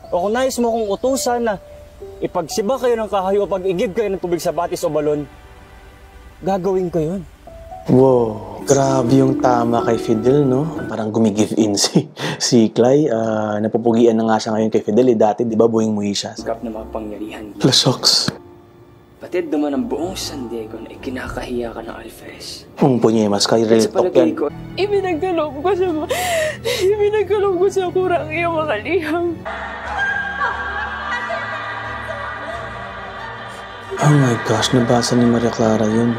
O kung nais mo kong utusan na ipagsiba kayo ng kahayo o pag-igib kayo ng tubig sa batis o balon, gagawin ko yun. Wow, grabe yung tama kay Fidel, no? Parang gumigive in si Clay. Napupugian na nga siya ngayon kay Fidel. Dati, di ba, buhing-muhi siya. Kap na makapangyarihan. Lashoks. Batid naman ang buong San Diego na ikinakahiya ka ng Alferez. Punyemas, kay real talk yan. Ibinagkaloob ko sa kurang iyong mga liham. Oh my gosh, nabasa ni Maria Clara yun.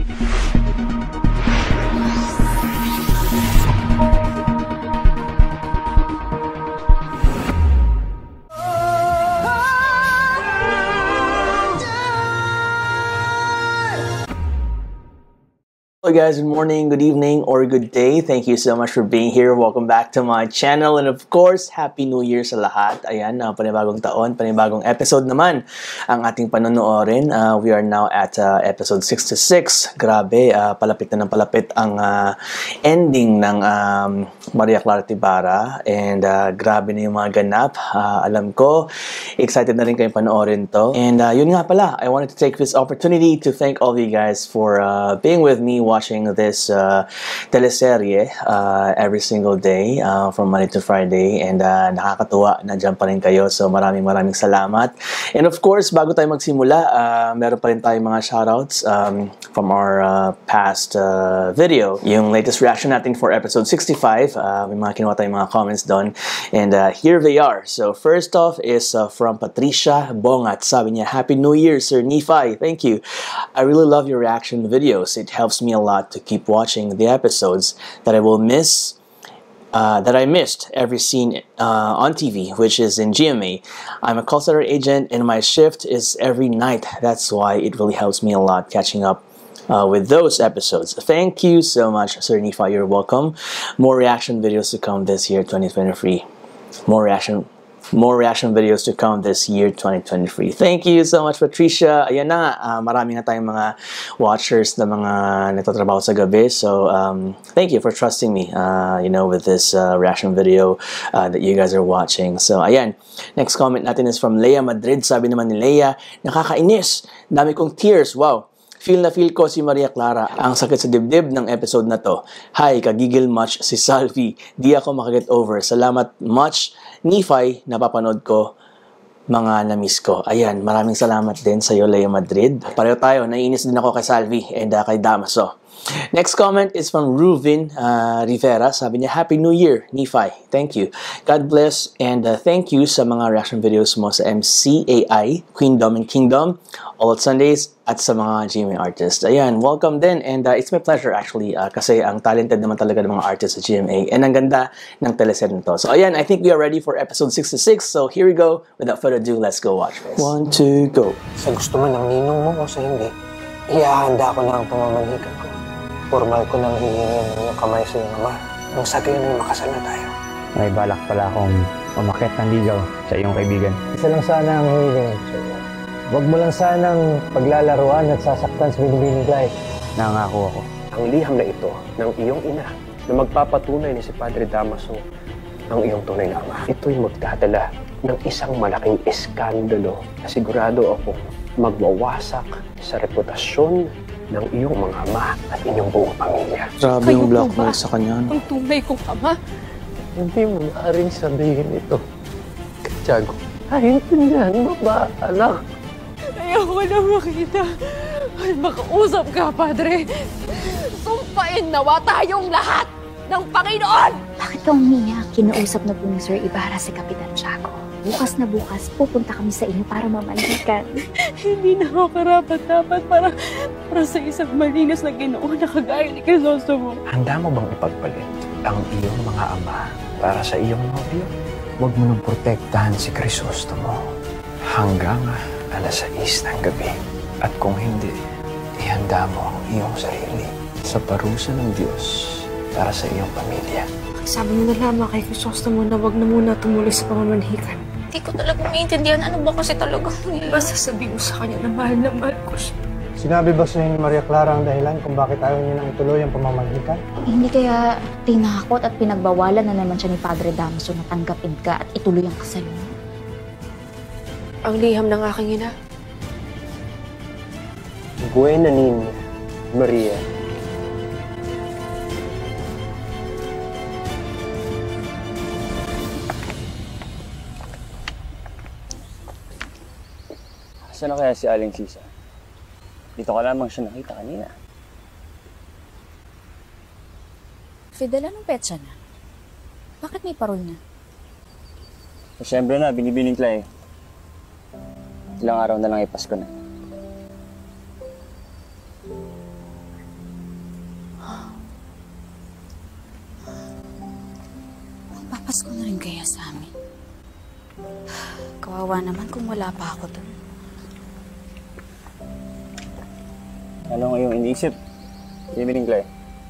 Hello guys, good morning, good evening, or good day. Thank you so much for being here. Welcome back to my channel. And of course, Happy New Year sa lahat. Ayan, panibagong taon, panibagong episode naman ang ating panonoorin. We are now at episode 66. Grabe, palapit na ng palapit ang ending ng Maria Clara Ibarra. And grabe na yung mga ganap. Alam ko, excited na rin kayong panoorin to. And yun nga pala, I wanted to take this opportunity to thank all of you guys for being with me watching this teleserye every single day from Monday to Friday, and nakakatuwa na dyan pa rin kayo, so maraming salamat. And of course, bago tayo magsimula, meron pa rin tayong mga shoutouts from our past video. Yung latest reaction natin for episode 65, may mga kinuha tayong mga comments doon, and here they are. So first off is from Patricia Bongat. Sabi niya, Happy New Year, Sir Nephi. Thank you. I really love your reaction videos. It helps me a lot to keep watching the episodes that I will miss, that I missed every scene on TV, which is in GMA. I'm a call center agent and my shift is every night. That's why it really helps me a lot catching up with those episodes. Thank you so much, Sir Nephi. You're welcome. More reaction videos to come this year, 2023. More reaction videos to come this year, 2023. Thank you so much, Patricia. Ayan na, marami na tayong mga watchers na mga nagtatrabaho sa gabi. So, thank you for trusting me, with this reaction video that you guys are watching. So, ayan. Next comment natin is from Leia Madrid. Sabi naman ni Leia, nakakainis. Dami kong tears. Wow. Feel na feel ko si Maria Clara. Ang sakit sa dibdib ng episode na to. Hi, kagigil much si Salvi. Di ako makaget over. Salamat much, Nephi, napapanood ko. Mga na-miss ko. Ayan, maraming salamat din sa iyo, Leia Madrid. Pareho tayo, naiinis din ako kay Salvi and kay Damaso. Next comment is from Ruvin Rivera. Sabi niya, Happy New Year, Nephi. Thank you. God bless, and thank you sa mga reaction videos mo sa MCAI, Queendom and Kingdom, all at Sundays, at sa mga GMA artists. Ayan, welcome din, and it's my pleasure actually, kasi ang talented naman talaga ng mga artists sa GMA, and ang ganda ng teleserye nito. So ayan, I think we are ready for episode 66, so here we go. Without further ado, let's go watch this. 1, 2, go. Sa gusto mo ng ninong mo o sa hindi, ihahanda ko na ang pamamanhikan ko. Formal ko nang hihingin ng iyong kamay sa iyong ama. Nang sa gayon ay makasal na tayo. May balak pala akong umakyat ng ligaw sa iyong kaibigan. Isa lang sana ang hihingin sa iyo. Huwag mo lang sanang paglalaruan at sasaktan sa binibining Clay. Nangako ako. Ang liham na ito ng iyong ina na magpapatunay ni si Padre Damaso ang iyong tunay na ama. Ito'y magdadala ng isang malaking eskandalo na sigurado ako magwawasak sa reputasyon ng iyong mga ama at inyong buong pamilya. Grabe yung blackmail sa kanya. Ang tunay kong ama. Hindi mo maaaring sabihin ito. Tiago, intindihan mo ba, anak? Ayoko na makita. Ay, makausap ka, Padre. Sumpain nawa tayong lahat ng Panginoon! Bakit ka umiyak? Kinausap na po ni Sir Ibarra si Kapitan Tiago. Bukas na bukas, pupunta kami sa inyo para mamanhikan. Hindi na ako karapat-dapat para sa isang malinis na Ginoo na kagaya ni Crisostomo. Handa mo bang ipagpalit ang iyong mga ama para sa iyong nobyo? Huwag mo nang protektahan si Crisostomo hanggang alas 6 ng gabi. At kung hindi, ihanda mo ang iyong sarili sa parusa ng Diyos para sa iyong pamilya. Sabi mo na lamang kay Crisostomo na wag na muna tumuloy sa pamamanhikan. Hindi ko talaga maintindihan ano ba kasi talaga. Basta sabihin ko sa kanya na mahal ko siya. Sinabi ba sa ni Maria Clara ang dahilan kung bakit ayaw niya nang ituloy ang pamamanhikan? Hindi kaya tinakot at pinagbawalan na naman siya ni Padre Damaso na tanggapin ka at ituloy ang kasal mo? ang liham ng aking ina. Buena Niña, Maria. Saan na kaya si Aling Sisa? Dito ka lamang siya nakita kanina. Fidel, anong petsa na? Bakit may parol na? Siyempre na, binibining Clara. Ilang araw na lang ay Pasko na. Papasko na rin kaya sa amin. Kawawa naman kung wala pa ako doon. Ano ang iyong iniisip? Binibining Clara.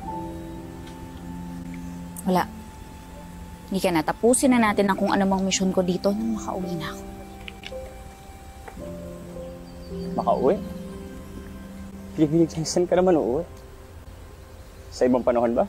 Wala. Hindi ka na. Tapusin na natin ang kung anumang misyon ko dito nang makauwi na ako. Makauwi? Binibining Clara, saan ka naman uuwi? Sa ibang panahon ba?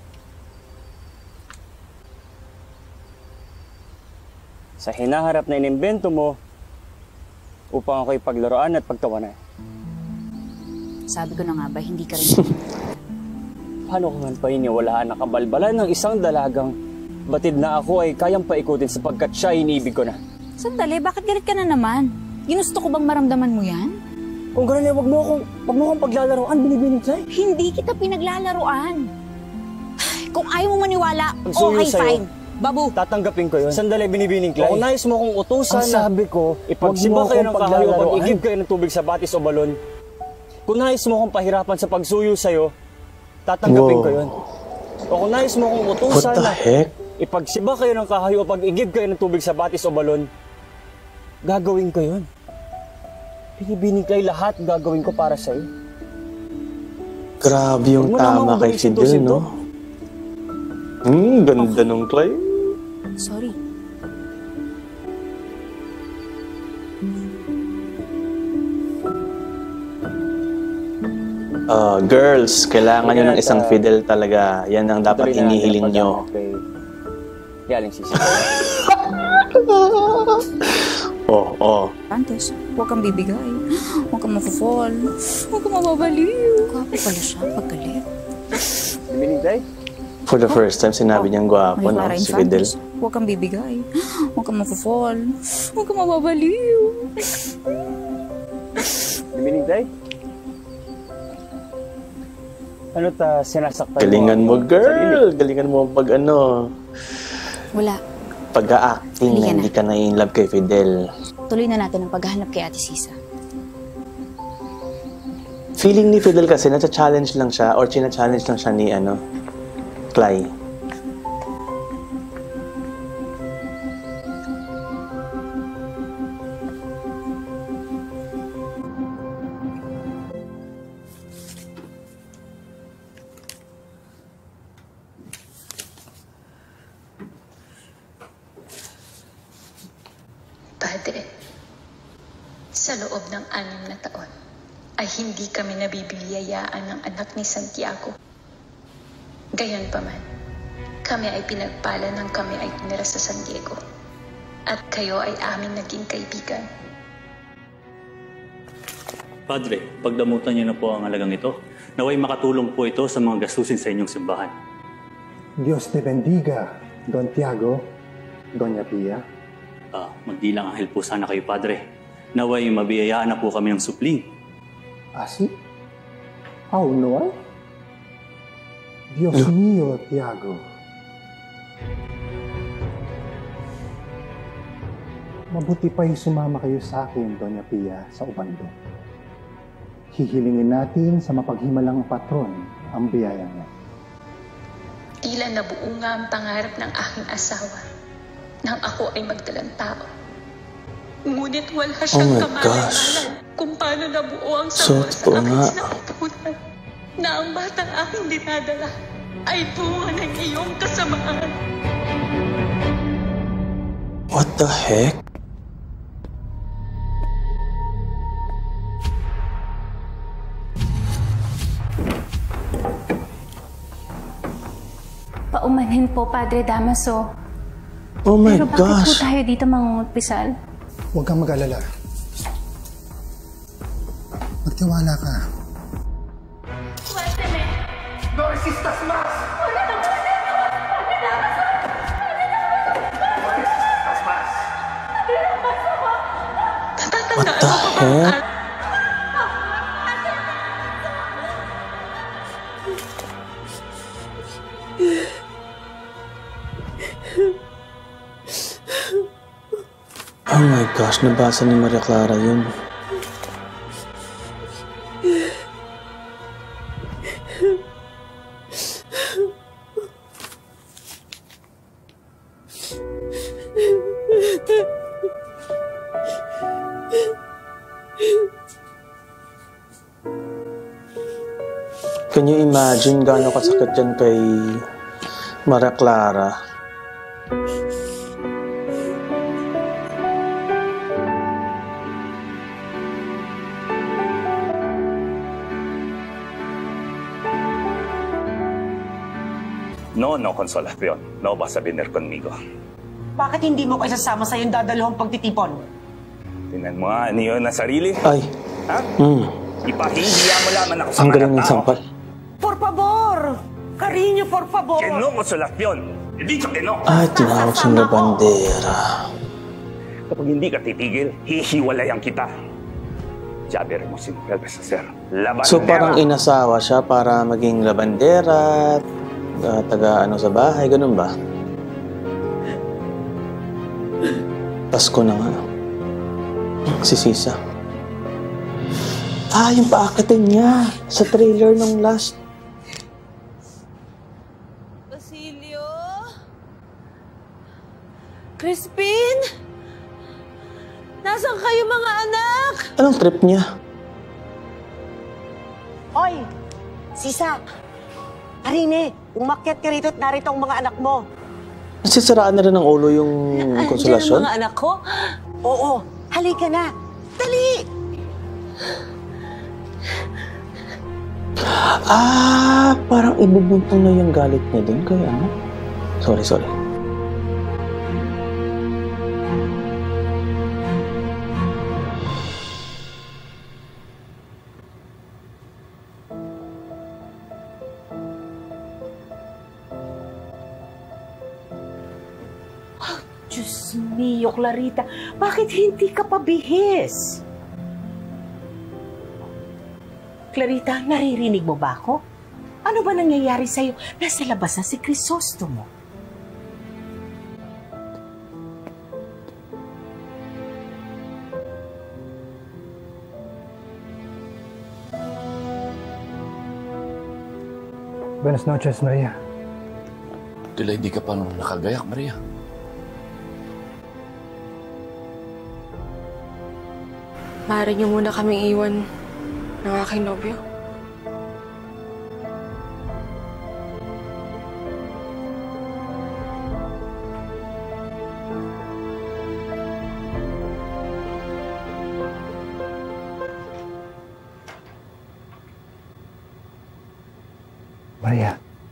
Sa hinaharap na inimbento mo upang ako'y paglaruan at pagtawanan. Sabi ko na nga ba, hindi ka rin. Paano ko man painiwalaan na kabalbalan ng isang dalagang batid na ako ay kayang paikutin sapagkat siya iniibig ko na? Sandali, bakit galit ka na naman? Ginusto ko bang maramdaman mo yan? Kung gano'n wag mo akong paglalaroan, binibining Clara. Hindi kita pinaglalaroan. Kung ayaw mo maniwala, Pagsuyo okay, sa'yo. fine. Babu. Tatanggapin ko yun. Sandali, binibining Clara. Kung nais mo akong utusan Ang sabi ko, ipagsiba wag mo kayo akong ng kahayo o paglalaroan. pag-igib kayo ng tubig sa batis o balon. Kung nais mo akong pahirapan sa pagsuyo sa'yo, tatanggapin ko yun. O kung nais mo akong utusan What the heck? ipagsiba kayo ng kahayo o pag-igib kayo ng tubig sa batis o balon, gagawin ko yun. Binibining Clara, lahat gagawin ko para sa'yo. Grabe yung Huwag mo namang tama kay gawin Fidel, sinto-sinto. no? Ganda nung Clay. Sorry. Girls, kailangan nyo ng isang Fidel talaga. Yan ang dapat Tuloy na natin hinihiling ang nyo. kay Aling Sisa. Oh. Antes, huwag kang bibigay. Huwag kang mafo-fall. Huwag kang mababaliw. Gwapo pala siya paggalit. Binibining Clara? For the first time, sinabi niyang gwapo, no? Clara Si Fidel. Infantes, huwag kang bibigay. Huwag kang mafo-fall. Huwag kang mababaliw. Binibining Clara? Ano ta sinasaktan Galingan mo, ang iyong girl. sarili? Galingan mo pag Wala. pag-a-acting na hindi ka na in love kay Fidel. Tuloy na natin ang paghahanap kay Ate Sisa. Feeling ni Fidel kasi nasa-challenge lang siya or china-challenge lang siya ni Clay. Padre, sa loob ng 6 na taon ay hindi kami nabibiyayaan ng anak ni Santiago. Gayunpaman, kami ay pinagpala ng kami ay tinira sa San Diego at kayo ay aming naging kaibigan. Padre, pagdamutan niyo na po ang halagang ito. Naway makatulong po ito sa mga gastusin sa inyong simbahan. Dios te bendiga, Don Tiago, Doña Pia. Magdilang anghel po sana kayo, Padre. Naway mabiyayaan na po kami ng supling. ¿Así? ¿Aún no hay? Dios mío, Tiago. Mabuti pa yung sumama kayo sa akin, Doña Pia, sa Ubando. Hihilingin natin sa mapaghimalang patron ang biyaya niya. Tila nabuo nga ang pangarap ng aking asawa nang ako ay magdalang tao. Ngunit wala siyang kamalaman kung paano nabuo ang sabor sa aking sinapunan na ang batang aking dinadala ay bunga ng iyong kasamaan. What the heck? Paumanhin po, Padre Damaso. Oh my Pero bakit po gosh! tayo dito mangungutpisal? Huwag kang mag-alala. Magtiwala ka. No resistas más! What the heck? Oh my gosh, nabasa ni Maria Clara yun. Can you imagine gaano kasakit yan kay Maria Clara? No, Consolación. No vas a venir conmigo. Bakit hindi mo ko isasama sa iyong dadalawang pagtitipon? Tingnan mo nga, niyo na sarili. Ay. Ha? Ipahihiya mo lamang ako sa ang galing mga ng tao. sampal. Por favor! Cariño, por favor! Que no, Consolación. He dicho que no. Ay, tinawag siyang na bandera. Kapag hindi ka titigil, hihiwalayan kita. Ya veremos si vuelves a ser labandera. So parang inasawa siya para maging labandera, taga ano sa bahay, ganun ba? Pasko na nga. Si Sisa. Ah, yung paakatin niya sa trailer nung last. Basilio? Crispin? Nasaan kayo mga anak? Anong trip niya? Hoy! Sisa! Arine, umakyat ka rito at narito ang mga anak mo. Nasisiraan na rin ng ulo yung konsolasyon? Andiyan ang mga anak ko? Oo, halika na. Dali! Ah, parang ibubuntong na yung galit niya dun kay ano? Sorry. Diyos mio, Clarita, bakit hindi ka pabihis? Clarita, naririnig mo ba ako? Ano ba nangyayari sa'yo? Nasa labas na si Crisostomo. Buenas noches, Maria. Tila hindi ka pa nakagayak, Maria. Maaari niyo muna kaming iwan ng aking nobyo. Maria,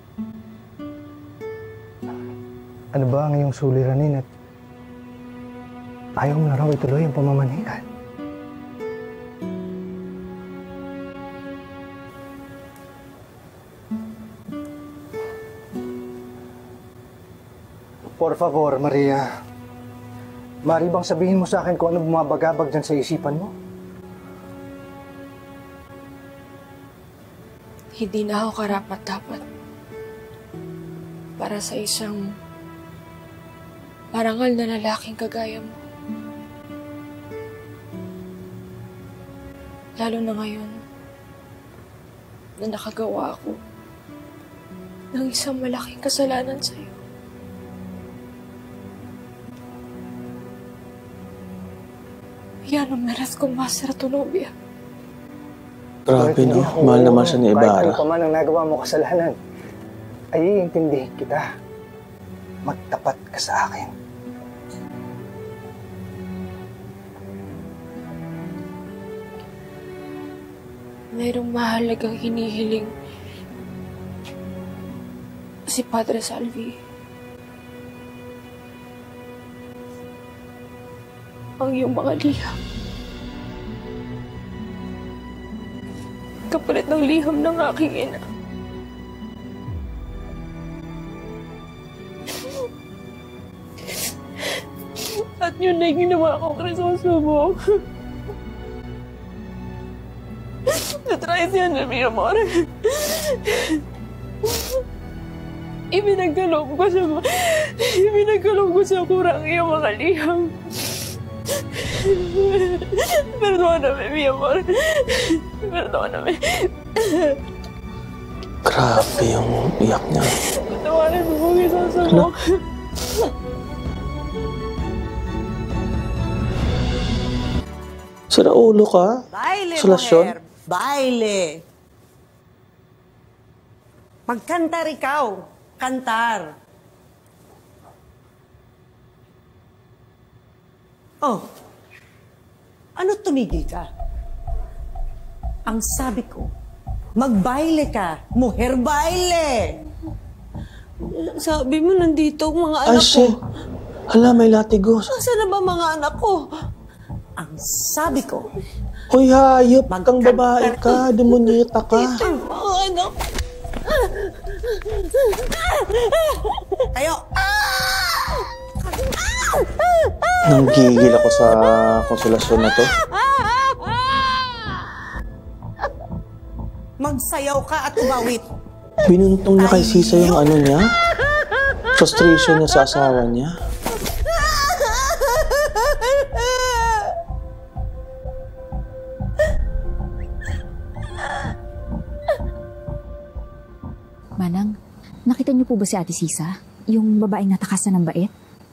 ano ba ang iyong suliranin at ayaw mo na raw ituloy ang pamamanikan? Por favor, Maria. Maaari bang sabihin mo sa akin kung ano bumabagabag dyan sa isipan mo? Hindi na ako karapat-dapat para sa isang parangal na lalaking kagaya mo. Lalo na ngayon na nakagawa ako ng isang malaking kasalanan sa'yo. Ya no meras kong masara tu novia. Grabe no, mahal naman siya ni Ibarra. Kahit ano pa man ang nagawa mo kasalanan, ay iintindihin kita. Magtapat ka sa akin. Mayroong mahalagang hinihiling si Padre Salvi. Ang iyong mga liham. kapalit ng liham ng aking ina. At yun na yung ginawa ko, Crisosumong. Natraisyan na mi amor. Ibinagkaloob ko sa kurang iyong mga liham. Perdóname, mi amor. Perdóname. Grabe yung iyak niya. Patawarin mo kung Crisosumong. Sira ulo ka? Baile, Solasyon? mujer. Baile. Magkantar ikaw. Kantar. Oh. Ano tumigil ka? Ang sabi ko, magbaile ka. Mujer, baile. Sabi mo, nandito ang mga Ay, anak ko. shit. Hala, may latigo. Nasaan na ba mga anak ko? Ang sabi ko, Hoy, hayop kang babae ka. Demonita ka. Dito yung mga anak. Tayo. Nanggigil ako sa konsolasyon na to. Magsayaw ka at umawit. Binuntong niya kay Sisa yung ano niya. Frustration niya sa asawa niya. Manang, nakita niyo po ba si Ate Sisa? Yung babaeng natakasan ng bait?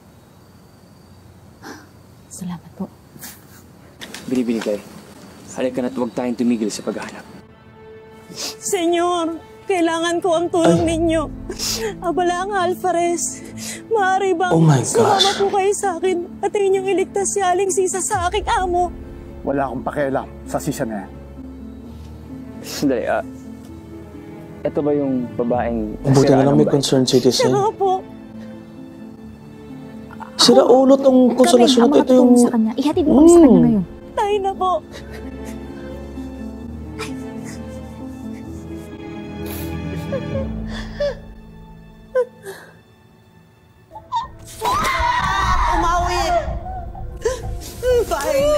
Salamat po. Binibinigay. Halika na't huwag tayong tumigil sa paghahanap. Senyor, kailangan ko ang tulong ninyo. Abala ang Alvarez. Maaari bang Oh my sumama gosh. po kayo sa akin at inyong iligtas si Aling Sisa sa aking amo? Wala akong pakialam sa Sisa na yan. Sandali, ito ba yung babaeng... Buti na lang may ba? concerned citizen. Siya po. Sira ulo tong konsolasyon na to. Ito yung... Sa kanya. Ihatid mo kami sa kanya ngayon. Tayo na po. Umawit. Baile.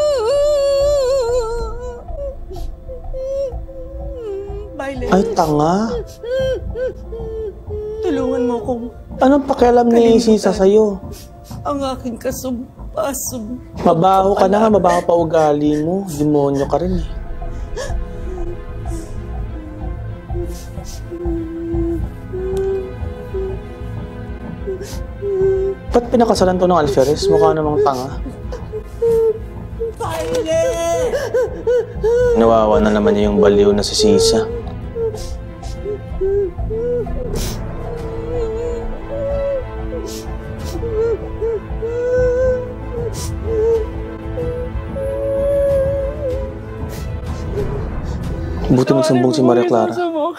Baile. Ay, tanga. Tulungan mo kong Anong pakialam ni Sisa sa'yo? ang aking kasum-asum. Mabaho ka na nga, mabaho pa ugali mo. Demonyo ka rin eh. Ba't pinakasalan to ng Alferez? Mukha namang tanga. Baile. Nawawa na naman niya yung baliw na si Sisa. Buti nagsumbong si Maria Clara.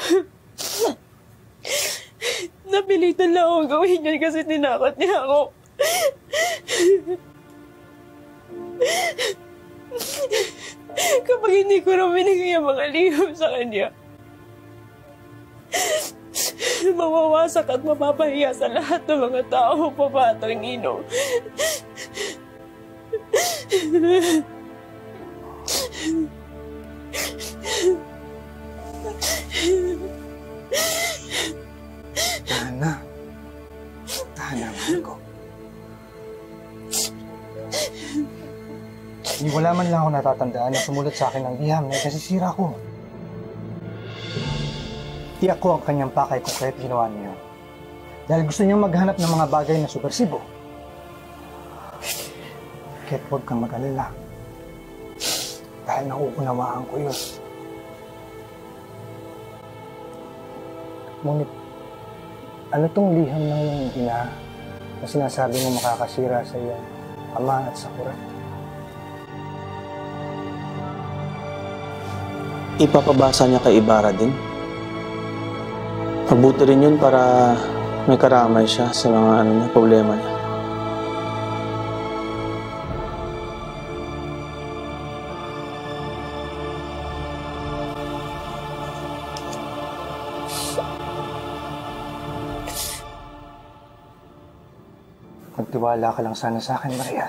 Napilitan lang akong gawin yan kasi tinakot niya ako. Kapag hindi ko rin binigay ang mga liham sa kanya, mawawasak at mapapahiya sa lahat ng mga tao pabatang ninong. Tana. Tana, mahal ko. Wala man lang ako natatandaan na sumulat sa akin ng liham na ikasisira ko. Tiyak ko ang kanyang pakay kung kaya't ginawa niya. Dahil gusto niyang maghanap ng mga bagay na subversibo. Kaya't huwag kang mag-alala. Dahil nauunawaan ko yun. Ngunit, ano tong liham ng iyong ina na sinasabi mo makakasira sa iyong ama at sa kurat? Ipapabasa niya kay Ibarra din. Mabuti rin yun para may karamay siya sa mga problema niya. Magtiwala ka lang sana sa akin, Maria.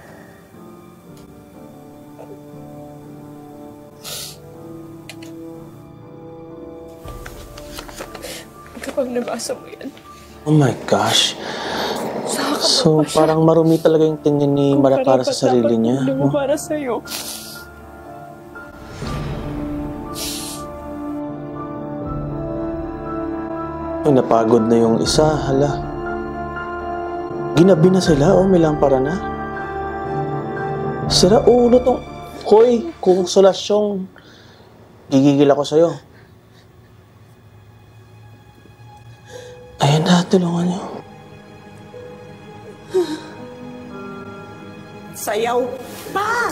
Kapag nabasa mo yan, Oh my gosh. So, parang marumi talaga yung tingin ni Clara sa sarili niya. Ano mo para sa'yo? Ay, napagod na yung isa. Hala. Ginabi na sila. Oh, may lampara na. Sira ulo tong... Hoy, kung solasyong... Gigigil ako sa'yo. Ayan na, tulungan niyo. Sayaw pa!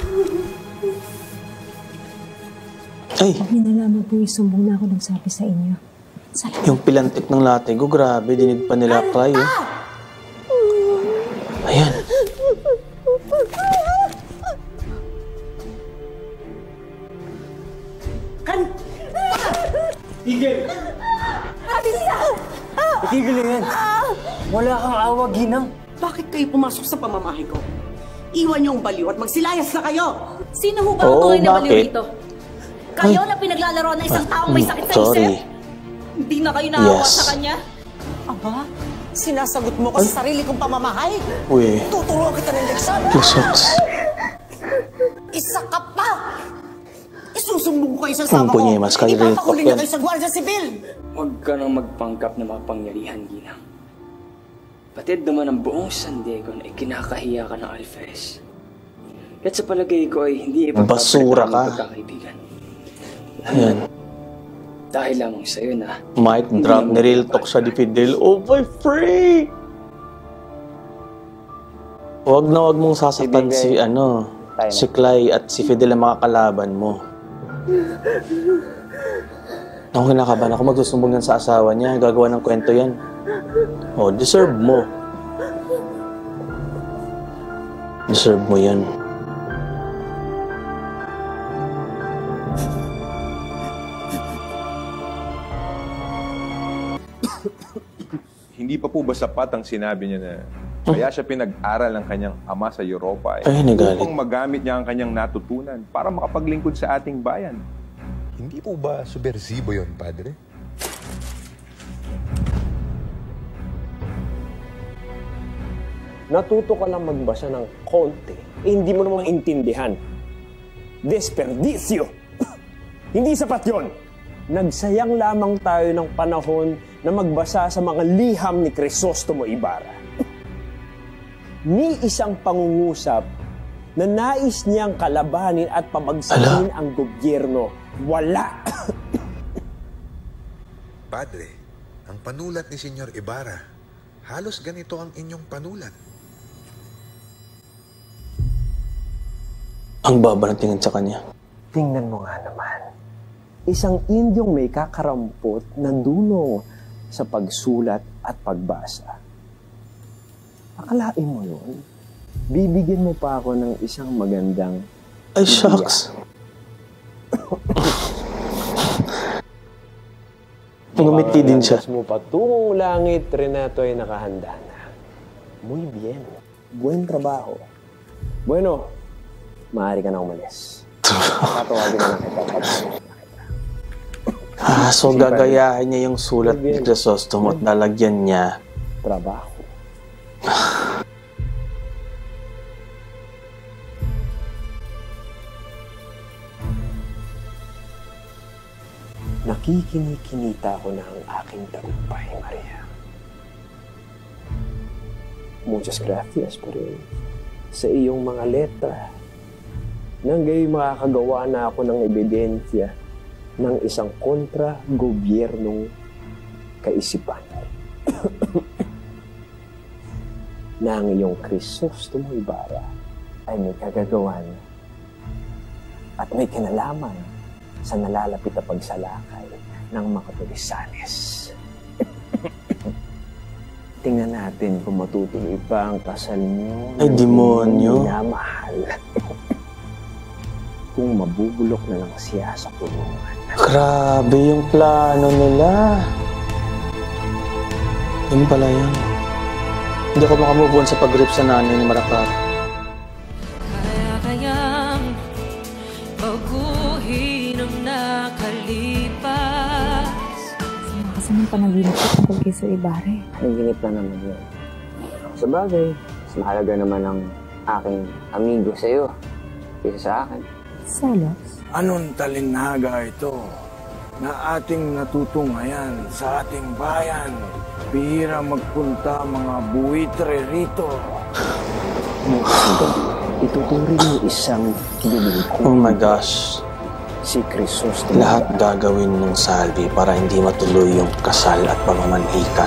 Ay! Pag nalaman po yung sumbong na ako nagsabi sa inyo. Yung pilantik ng latigo, grabe, dinig pa nila cry, eh. Ayan. Tigil! Tigil na yan! Wala kang awa, Ginang. Bakit kayo pumasok sa pamamahay ko? Iwan niyo ang baliw at magsilayas na kayo! Sino ho ba ang tunay na baliw dito? Kayo na pinaglalaro ng isang taong may sakit sa isip? Hindi na kayo naawa sa kanya? Aba, sinasagot mo ko sa sarili kong pamamahay? Uy. Tuturuan kita ng leksyon! Lusot. Isa ka pa! Isusumbong ko kayo sa sama ko! Punyemas kayo rin Ipapahuli niya kayo sa Guardia Civil! Huwag ka nang magpangkap na mapangyarihan, Ginang. Batid naman ang buong San Diego na ikinakahiya ka ng Alferez. At sa palagay ko ay hindi basura ka. Pagkakaibigan. Ayan. Dahil lamang sa'yo na... Mic drop ni Real Talk sa di Fidel. Oh my freak! Huwag na huwag mong sasaktan si si Clay at si Fidel ang mga kalaban mo. Ako kinakabahan ako, magsusumbong yan sa asawa niya. Gagawa ng kwento yan. Oh, deserve mo. Deserve mo yan. Hindi pa po ba sapat ang sinabi niya na kaya siya pinag-aral ng kanyang ama sa Europa upang magamit niya ang kanyang natutunan para makapaglingkod sa ating bayan? Hindi po ba subversibo yon, Padre? Natuto ka lang magbasa ng konti, hindi mo naman maintindihan. Desperdisyo! Hindi sapat yon! Nagsayang lamang tayo ng panahon na magbasa sa mga liham ni Crisostomo Ibarra. Ni isang pangungusap na nais niyang kalabanin at pabagsakin ang gobyerno. Wala! Padre, ang panulat ni Senyor Ibarra, halos ganito ang inyong panulat. Ang baba ng tingin sa kanya. Tingnan mo nga naman. Isang Indyong may kakarampot na dunong sa pagsulat at pagbasa. Akalain mo yun? Bibigyan mo pa ako ng isang magandang... Ay, shucks! Ngumiti din siya. Mo patungong langit, Renato ay nakahanda na. Muy bien. Buen trabaho. Bueno, maaari ka na umalis. Tatawagin na lang kita. So gagayahin niya yung sulat ni Crisostomo at lalagyan niya. Trabaho. Nakikinikinita ko na ang aking tagumpay, Maria. Muchas gracias pero sa iyong mga letra. Nang gayon makakagawa na ako ng ebidensya ng isang kontra-gobyernong kaisipan. Na ang iyong Crisostomo Ibarra ay may kagagawan at may kinalaman sa nalalapit na pagsalakay ng mga Tulisanes. Tingnan natin kung matutuloy pa ang kasal mo. Ay, demonyo. Minamahal. Kung mabubulok na lang siya sa kulungan. Grabe yung plano nila. Yun pala yan. Hindi ako makamove on sa pag-rip sa nanay ni Clara. Kayang baguhin ang nakalipas. Sino kasi ng panaginip ko tungkol kay Sir Ibarra? Panaginip na naman yun. Sa bagay, mas mahalaga naman ang aking amigo sa'yo kaysa sa akin. Selos? Anong talinhaga ito na ating natutungayan sa ating bayan? Bihira magpunta mga buwitre rito. Ituturing ng isang bibig. Oh my gosh. Si Crisostomo. Lahat gagawin ng Salvi para hindi matuloy yung kasal at pamamanhikan.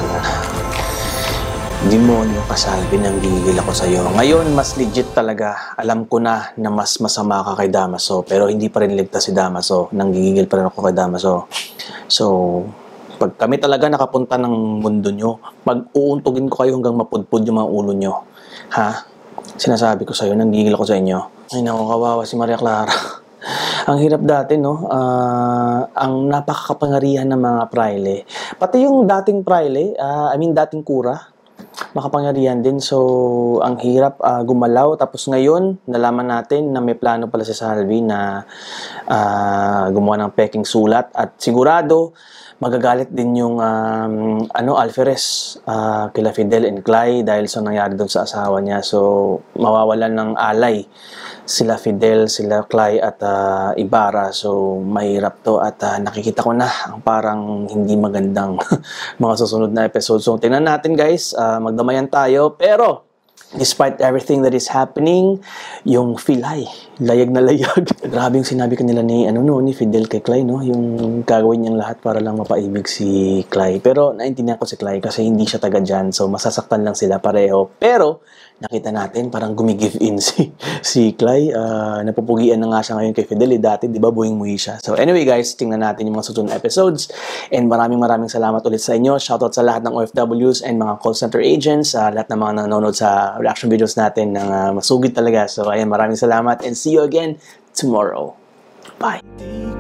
Demonyo ka, Salvi, nang gigil ako sa'yo. Ngayon, mas legit talaga. Alam ko na mas masama ka kay Damaso, pero hindi pa rin ligtas si Damaso. Nang gigil pa rin ako kay Damaso. So, pag kami talaga nakapunta ng mundo nyo, mag-uuntugin ko kayo hanggang mapudpud yung mga ulo nyo. Ha? Sinasabi ko sa'yo, nang gigil ako sa inyo. Ay, naku, kawawa si Maria Clara. Ang hirap dati, no? Ang napakakapangyarihan ng mga praile. Pati yung dating praile, dating kura, makapangyarihan din. So, ang hirap gumalaw. Tapos ngayon, nalaman natin na may plano pala si Salvi na gumawa ng peking sulat. At sigurado, magagalit din yung Alferez kila Fidel and Clay dahil sa nangyari doon sa asawa niya. So, mawawalan ng alay sila Fidel, sila Clay at Ibarra. So, mahirap to at nakikita ko na ang parang hindi magandang mga susunod na episode. So, tingnan natin guys, magdamayan tayo. Pero, despite everything that is happening, yung Filay, layag na layag. Grabe yung sinabi kanila ni Fidel kay Clay, no? Yung gagawin niyang lahat para lang mapaibig si Clay. Pero naintindihan ko si Clay kasi hindi siya taga dyan. So masasaktan lang sila pareho. Pero nakita natin parang gumigive in si Clay. Napupugian na nga siya ngayon kay Fidel. Dati, di ba, buhing-muhi siya. So anyway guys, tingnan natin yung mga susunod na episodes. And maraming salamat ulit sa inyo. Shoutout sa lahat ng OFWs and mga call center agents. Lahat ng mga nanonood sa reaction videos natin ng masugid talaga. So ayan, maraming salamat and see you again tomorrow. Bye!